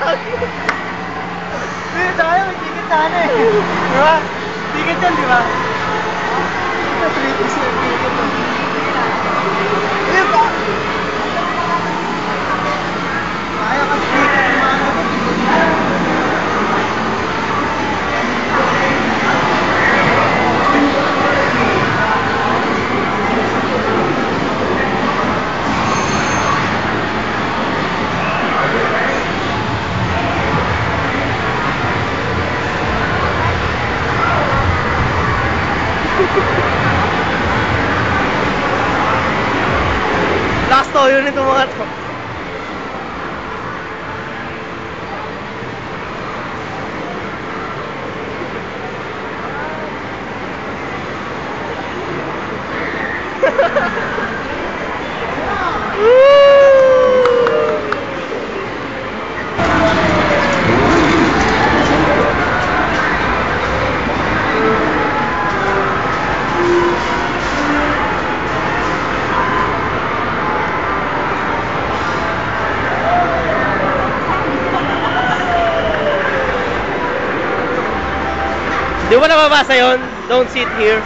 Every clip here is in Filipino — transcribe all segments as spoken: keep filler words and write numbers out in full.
Hindi, tayo, may ticket sana eh. Diba? Ticket yan, diba? three piece yung ticket yun. Ayun pa! Kaya ka ticket yung mga ano. Last toyo nito mga to. Di ba nababasa yun? Don't sit here.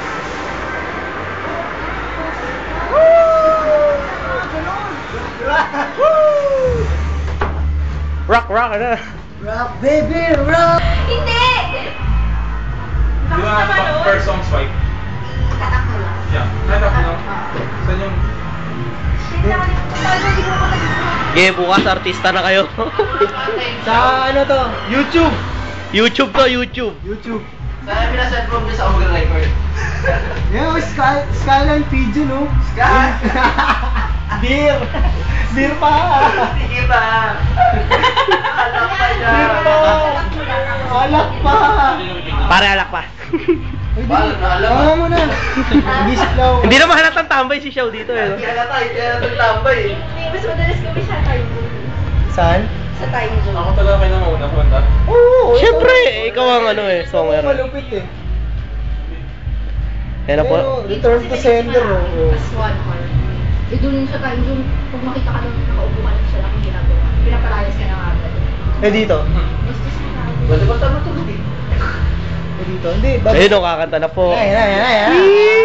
Rock, rock, ano? Rock, baby, rock! Hindi! Di ba first song swipe? Tatak mo lang. Yeah, tatak mo lang. Saan yung... Okay, bukas artista na kayo. Sa ano to? YouTube! YouTube to, YouTube. YouTube. Saan pinasend mo sa Ogre Record? Yeah, oh, Sky, Skyline Pigeon, no? Sky! Beer! Beer pa! Sige pa! Alak pa dyan! Beer pa! Alak pa! Pare, alak pa. Wala na, alam Tama mo na. Bisip lang. Hindi naman halatang tambay si Xiao dito eh. Hindi halata, hindi halata tambay eh. Mas madalas kami sa time zone. Saan? Sa time zone. Ako talaga kayo na mauna kumanta. Oo, siyempre, ikaw ang ano eh, songer. Malupit eh. Yan na po. Return to sender oh. As one hour. Eh dun sa time zone, pag makita ka nung nakaupo ka lang siya lang yung ginagawa. Pinapalayas ka na nga agad. Eh dito? Basta sa time. Pwede ba tama tulog eh? Eh dito? Hindi. Ayun o, kakanta na po. Ay, ay, ay, ay.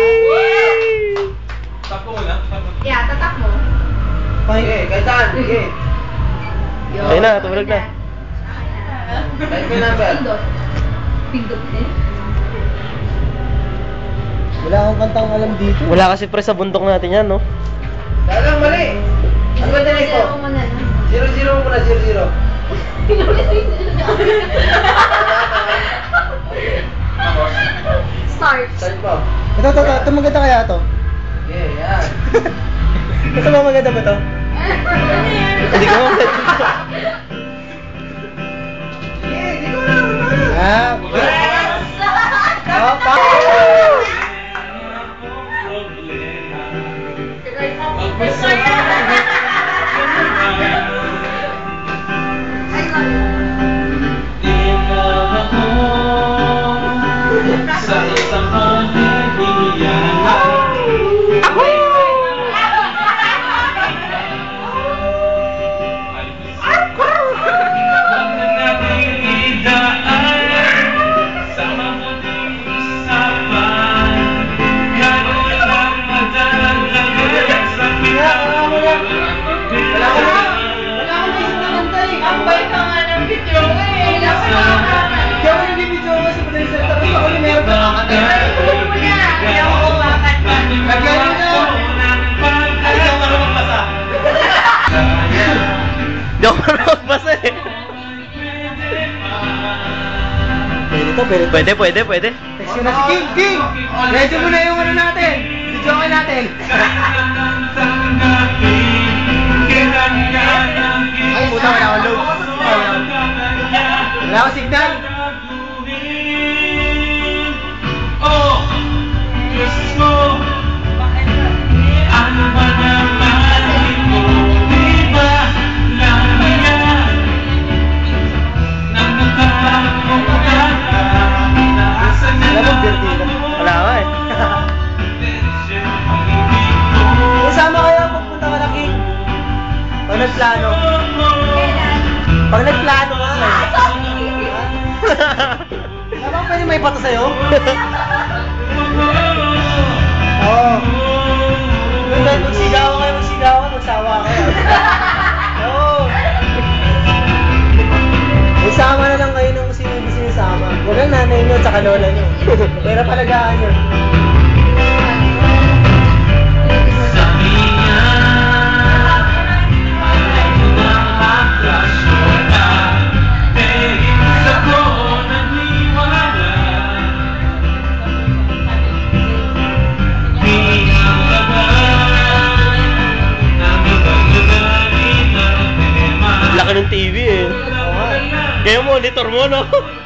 Tap ko muna. Yeah, tatak mo. Sige, kahit saan, sige. Ayun na, tumulog na. Kahit may number. Pindot. Pindot din. Wala akong kantang alam dito. Wala kasi pre sa bundok natin yan, no? Talagang mali. Ano ba dinig ko? Zero mo na. Zero zero mo muna, zero zero. Start. Start po. Ito, ito, ito. Ito maganda kaya to? Okay, yan. Ito ba maganda ba to? Hindi ko maganda. Sige, hindi ko na. Ah, oh, pa. Sa isang pamilya. Ako! Di ako marunong magbasa eh. Pwede to, pwede to. Pwede, pwede, pwede. Text ko na si King, King! Ready mo na yung ano natin. Video ka natin. Ay, puta, wala akong load. Wala akong signal. Oh, Diyos ko, ano ba naman mo? Di ba lang yan? Nang nakakalimutan ka, naasan na Wala bang Bertina? Wala ka eh. Kasama kayo pagpunta ka na King. Pag nagplano. Pag nagplano ka. may bato sa'yo? Oo. Nung dahil magsigawan kayo, magsigawan, magsawa kayo. Oo. Isama na lang kayo nung sino hindi sinisama. Huwag ang nanay nyo, tsaka lola nyo. Pero palagaan nyo. Laki ng T V eh. Kaya monitor mo, no?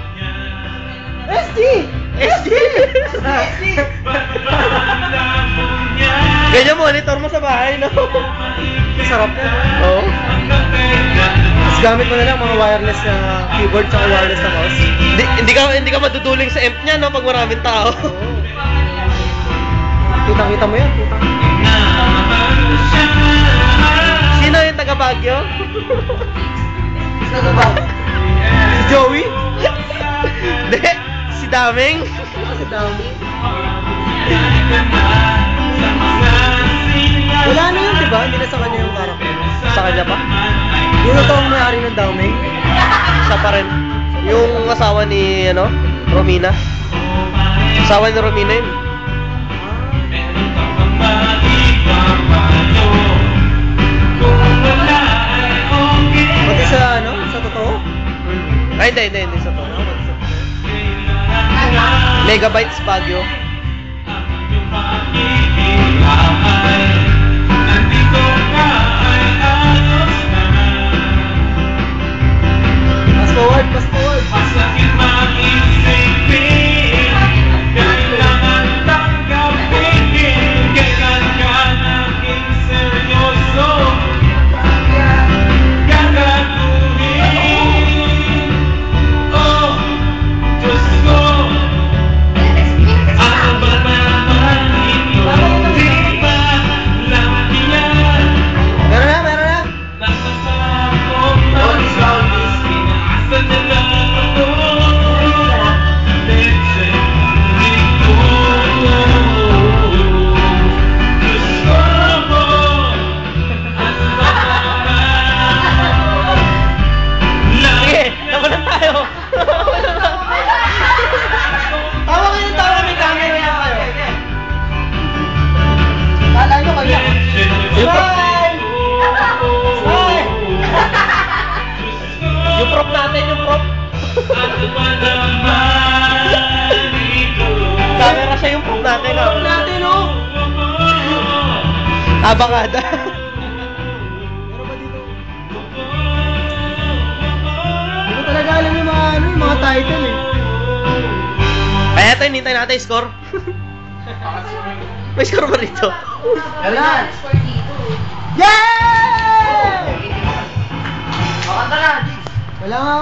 S D! S D! Ganyan monitor mo sa bahay, no? Sarap yan. Oo. Tapos gamit mo na lang mga wireless na keyboard tsaka wireless na mouse. Hindi, hindi ka hindi ka maduduling sa amp niya, no? Pag maraming tao. Kitang-kita mo yan, kitang. Sino yung taga Baguio? Sino ba? Si Joey? Hindi, si Daming. Si Dami. Wala na yun, di ba? Hindi na sa kanya yung character. Sa kanya pa? Yung totoong may-ari ng Dami. Siya pa rin. Yung asawa ni, ano, Romina. Asawa ni Romina yun. Pati sa ano? Sa totoo? Ay, hindi, hindi, hindi sa to. Megabytes Baguio. Fast forward, fast forward. Meron na, meron na. Sige, tama na tayo. Tawa kayo ng tawa, may camera na kayo. Kala nyo kaya. Smile! Smile! Yung prop natin, yung prop. Camera siya yung prop natin, ah. Tawa natin, oh! Abangada. Meron ba dito? Hindi ko talaga alam yung mga, ano, yung mga title eh. Ay, eto, hinintay natin yung score. May score ba rito? Wala. Score dito. Yay! Makanta na, Wala nga